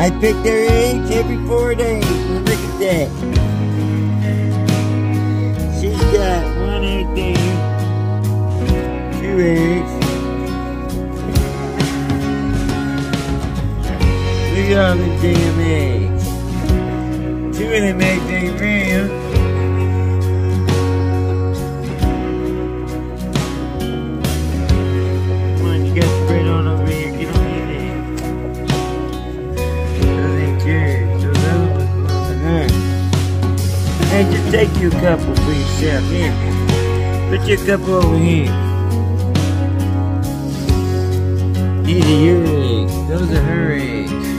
I pick their eggs every 4 days. Look at that. She's got 1 egg there. 2 eggs. Look at all them damn eggs. 2 of them eggs ain't real. Come on, you got spread on over here. Get on your eggs. Those ain't yours. Those other ones belong to her. Hey, just take you a couple for yourself. Here. Put your couple over here. These are your eggs. Those are her eggs.